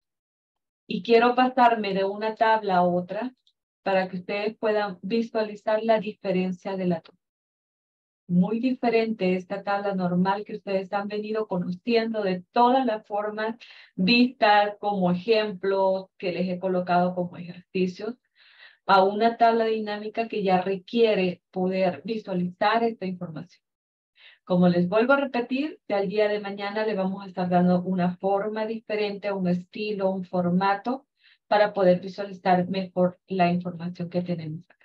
Y quiero pasarme de una tabla a otra para que ustedes puedan visualizar la diferencia de la tabla. Muy diferente esta tabla normal que ustedes han venido conociendo de todas las formas vistas como ejemplos que les he colocado como ejercicios, a una tabla dinámica que ya requiere poder visualizar esta información. Como les vuelvo a repetir, de al día de mañana le vamos a estar dando una forma diferente, un estilo, un formato para poder visualizar mejor la información que tenemos acá.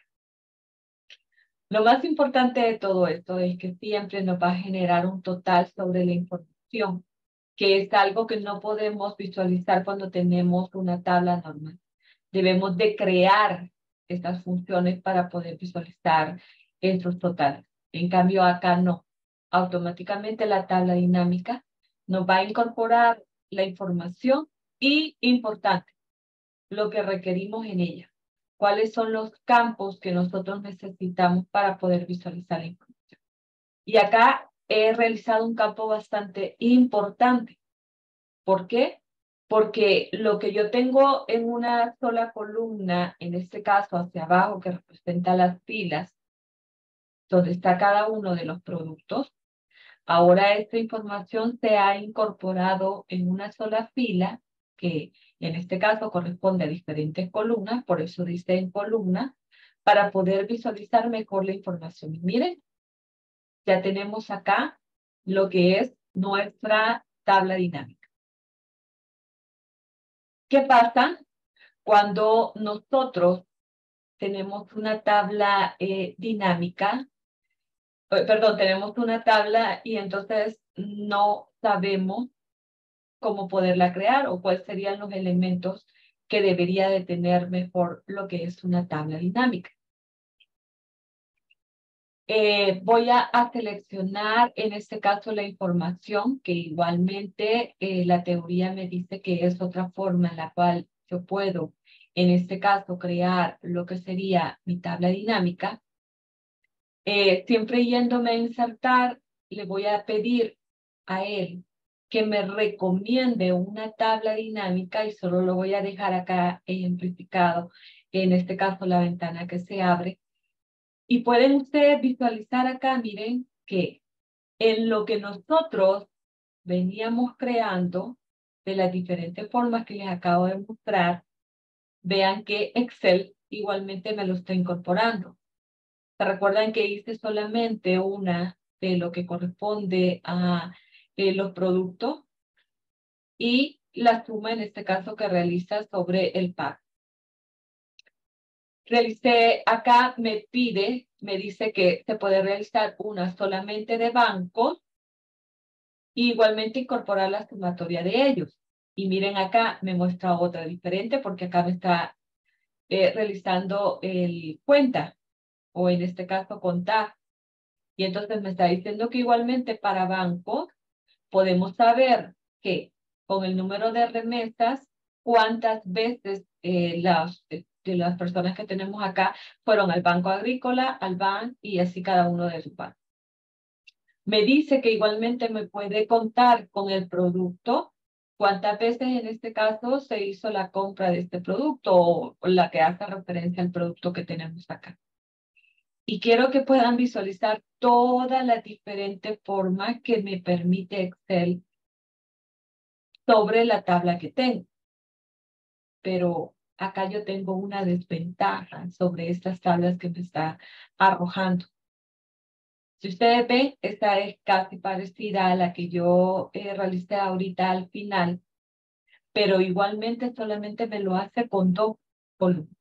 Lo más importante de todo esto es que siempre nos va a generar un total sobre la información, que es algo que no podemos visualizar cuando tenemos una tabla normal. Debemos de crear estas funciones para poder visualizar estos totales. En cambio, acá no. Automáticamente la tabla dinámica nos va a incorporar la información y, importante, lo que requerimos en ella. ¿Cuáles son los campos que nosotros necesitamos para poder visualizar la información? Y acá he realizado un campo bastante importante. ¿Por qué? Porque lo que yo tengo en una sola columna, en este caso hacia abajo, que representa las filas, donde está cada uno de los productos, ahora esta información se ha incorporado en una sola fila, que en este caso corresponde a diferentes columnas, por eso dice en columna, para poder visualizar mejor la información. Y miren, ya tenemos acá lo que es nuestra tabla dinámica. ¿Qué pasa cuando nosotros tenemos una tabla eh, dinámica? Eh, perdón, tenemos una tabla y entonces no sabemos cómo poderla crear o cuáles serían los elementos que debería de tener mejor lo que es una tabla dinámica. Eh, voy a, a seleccionar en este caso la información que igualmente eh, la teoría me dice que es otra forma en la cual yo puedo en este caso crear lo que sería mi tabla dinámica. Eh, siempre yéndome a insertar, le voy a pedir a él que me recomiende una tabla dinámica y solo lo voy a dejar acá ejemplificado, en este caso la ventana que se abre. Y pueden ustedes visualizar acá, miren, que en lo que nosotros veníamos creando, de las diferentes formas que les acabo de mostrar, vean que Excel igualmente me lo está incorporando. ¿Se recuerdan que hice solamente una de lo que corresponde a eh, los productos? Y la suma en este caso que realiza sobre el pago. Realicé, acá me pide, me dice que se puede realizar una solamente de bancos y igualmente incorporar la sumatoria de ellos. Y miren acá, me muestra otra diferente porque acá me está eh, realizando el cuenta o en este caso contar. Y entonces me está diciendo que igualmente para bancos podemos saber que con el número de remesas, cuántas veces eh, las, de las personas que tenemos acá fueron al Banco Agrícola, al B A N y así cada uno de sus bancos. Me dice que igualmente me puede contar con el producto, cuántas veces en este caso se hizo la compra de este producto o la que hace referencia al producto que tenemos acá. Y quiero que puedan visualizar todas las diferentes formas que me permite Excel sobre la tabla que tengo. Pero acá yo tengo una desventaja sobre estas tablas que me está arrojando. Si ustedes ven, esta es casi parecida a la que yo eh, realicé ahorita al final, pero igualmente solamente me lo hace con dos columnas.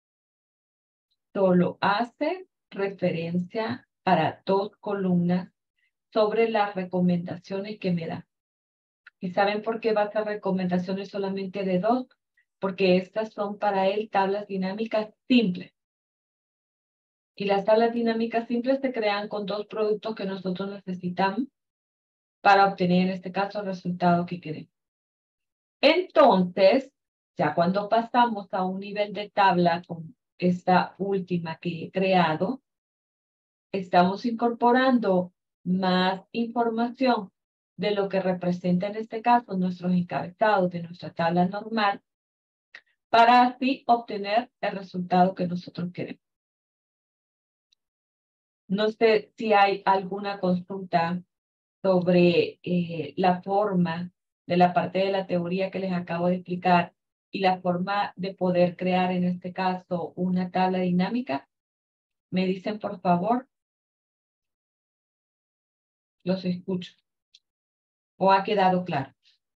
Solo hace referencia para dos columnas sobre las recomendaciones que me da. ¿Y saben por qué va a hacer recomendaciones solamente de dos? Porque estas son para él tablas dinámicas simples. Y las tablas dinámicas simples se crean con dos productos que nosotros necesitamos para obtener, en este caso, el resultado que queremos. Entonces, ya cuando pasamos a un nivel de tabla con esta última que he creado, estamos incorporando más información de lo que representa en este caso nuestros encabezados de nuestra tabla normal para así obtener el resultado que nosotros queremos. No sé si hay alguna consulta sobre eh, la forma de la parte de la teoría que les acabo de explicar y la forma de poder crear en este caso una tabla dinámica. Me dicen por favor. Los escucho. ¿O ha quedado claro?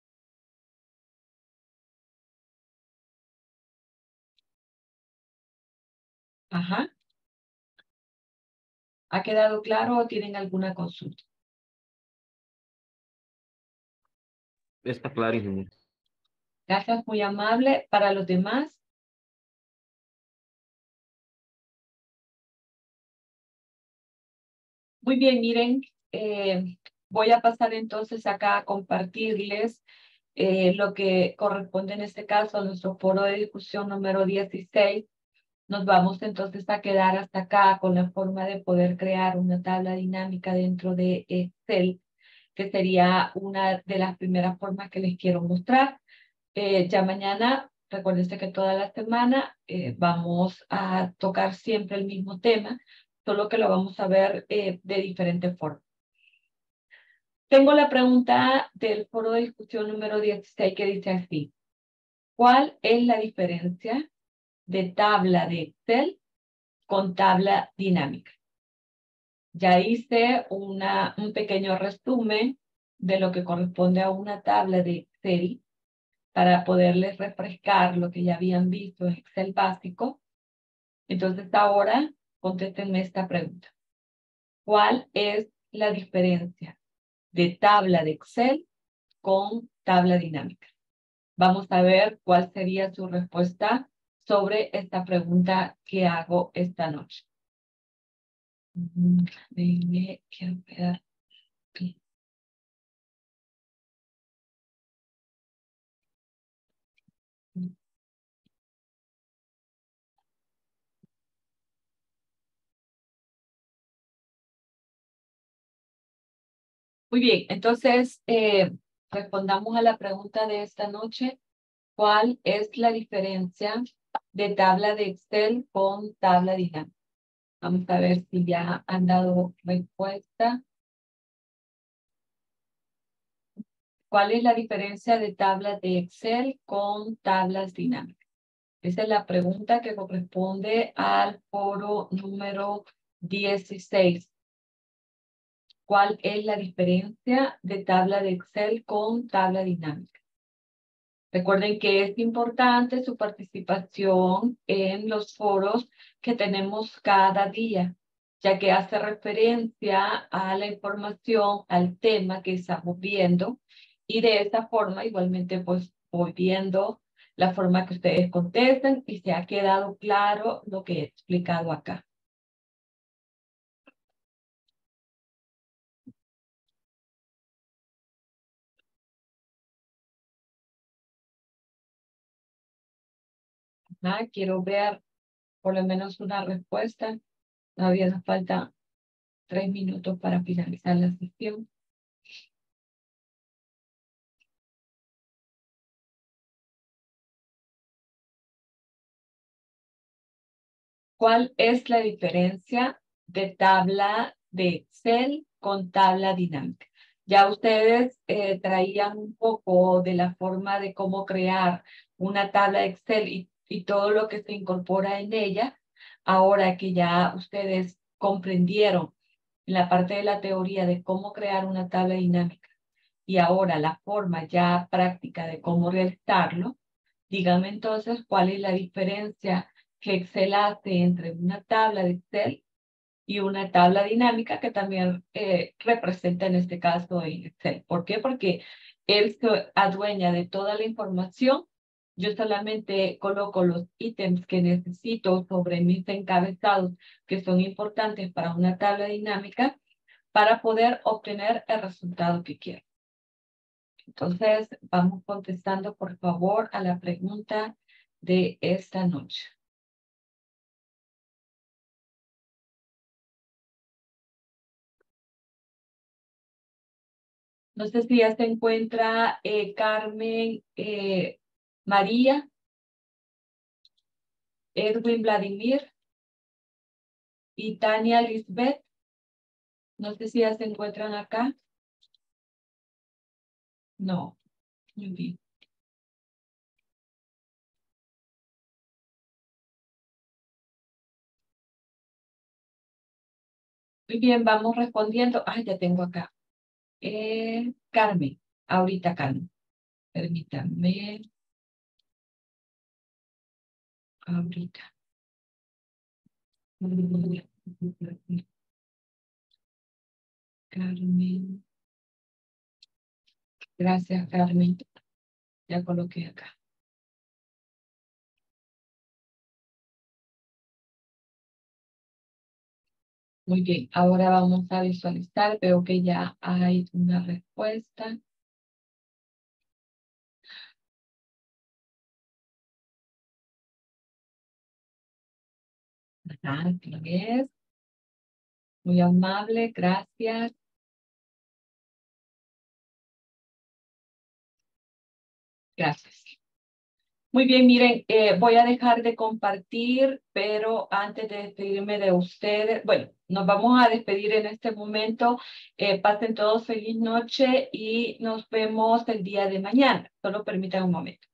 Ajá. ¿Ha quedado claro o tienen alguna consulta? Está claro, ingeniero. Gracias, muy amable. Para los demás. Muy bien, miren, eh, voy a pasar entonces acá a compartirles eh, lo que corresponde en este caso a nuestro foro de discusión número dieciséis. Nos vamos entonces a quedar hasta acá con la forma de poder crear una tabla dinámica dentro de Excel, que sería una de las primeras formas que les quiero mostrar. Eh, ya mañana, recuérdense que toda la semana eh, vamos a tocar siempre el mismo tema, solo que lo vamos a ver eh, de diferentes formas. Tengo la pregunta del foro de discusión número dieciséis que dice así: ¿cuál es la diferencia de tabla de Excel con tabla dinámica? Ya hice una, un pequeño resumen de lo que corresponde a una tabla de Excel para poderles refrescar lo que ya habían visto en Excel básico. Entonces ahora contéstenme esta pregunta. ¿Cuál es la diferencia de tabla de Excel con tabla dinámica? Vamos a ver cuál sería su respuesta sobre esta pregunta que hago esta noche. Déjenme, quiero ver aquí. Muy bien, entonces eh, respondamos a la pregunta de esta noche. ¿Cuál es la diferencia de tabla de Excel con tabla dinámica? Vamos a ver si ya han dado respuesta. ¿Cuál es la diferencia de tablas de Excel con tablas dinámicas? Esa es la pregunta que corresponde al foro número dieciséis. ¿Cuál es la diferencia de tabla de Excel con tabla dinámica? Recuerden que es importante su participación en los foros que tenemos cada día, ya que hace referencia a la información, al tema que estamos viendo, y de esta forma igualmente pues voy viendo la forma que ustedes contestan y se ha quedado claro lo que he explicado acá. Ah, quiero ver por lo menos una respuesta. Todavía nos falta tres minutos para finalizar la sesión. ¿Cuál es la diferencia de tabla de Excel con tabla dinámica? Ya ustedes eh, traían un poco de la forma de cómo crear una tabla de Excel y y todo lo que se incorpora en ella, ahora que ya ustedes comprendieron en la parte de la teoría de cómo crear una tabla dinámica y ahora la forma ya práctica de cómo realizarlo, díganme entonces cuál es la diferencia que Excel hace entre una tabla de Excel y una tabla dinámica que también eh, representa en este caso en Excel. ¿Por qué? Porque él se adueña de toda la información. Yo solamente coloco los ítems que necesito sobre mis encabezados que son importantes para una tabla dinámica para poder obtener el resultado que quiero. Entonces, vamos contestando, por favor, a la pregunta de esta noche. No sé si ya se encuentra eh, Carmen eh, María, Edwin Vladimir y Tania Lisbeth. No sé si ya se encuentran acá. No. Muy bien. Muy bien, vamos respondiendo. Ah, ya tengo acá. Eh, Carmen, ahorita Carmen. Permítanme. Ahorita. Carmen. Gracias, Carmen. Ya coloqué acá. Muy bien, ahora vamos a visualizar. Veo que ya hay una respuesta. Ajá, ¿qué es? Muy amable, gracias. Gracias. Muy bien, miren, eh, voy a dejar de compartir, pero antes de despedirme de ustedes, bueno, nos vamos a despedir en este momento. Eh, pasen todos feliz noche y nos vemos el día de mañana. Solo permítanme un momento.